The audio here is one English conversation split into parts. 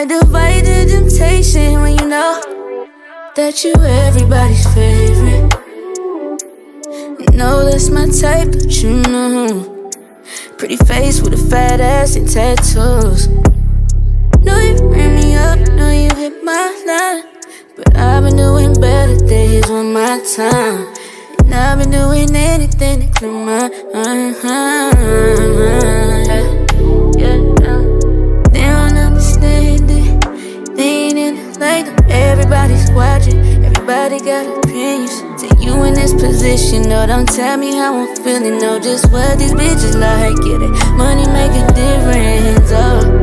might divide the temptation when you know that you everybody's favorite. You know that's my type, but you know, pretty face with a fat ass and tattoos. Know you bring me up, know you hit my line, but I've been doing better days on my time. And I've been doing anything to clear my mind. They don't understand it, they ain't in it like them. Everybody's watching, everybody got opinions. Take you in this position, no, don't tell me how I'm feeling. Know just what these bitches like, yeah, that money make a difference, oh.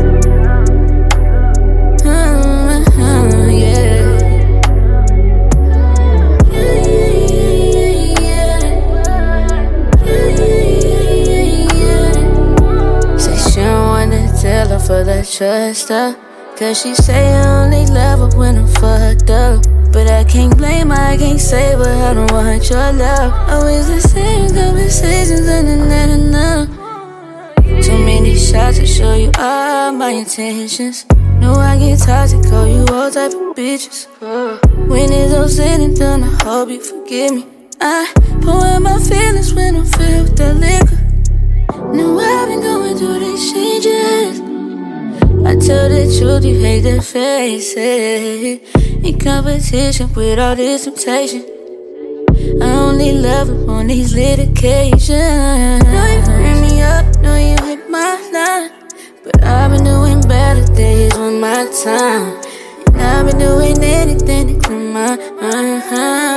Tell her for that trust her, cause she say I only love her when I'm fucked up. But I can't blame her, I can't save her, I don't want your love. Always the same conversations and then enough. Too many shots to show you all my intentions. Know I get toxic, call you all type of bitches. When it's all said and done, I hope you forgive me. I pour out my feelings when I'm filled with that liquor. Know I've been going through these changes. I tell the truth, you hate the face it. In competition with all this temptation, I only love it on these little occasions. Know you bring me up, know you hit my line, but I've been doing better days on my time. And I've been doing anything to clear my mind.